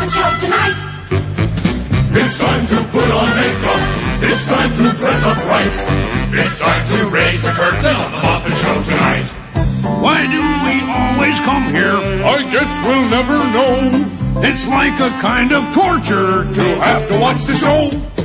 Muppet Show tonight. It's time to put on makeup. It's time to dress up right. It's time to raise the curtain on the Muppet Show tonight. Why do we always come here? I guess we'll never know. It's like a kind of torture To have to watch the show.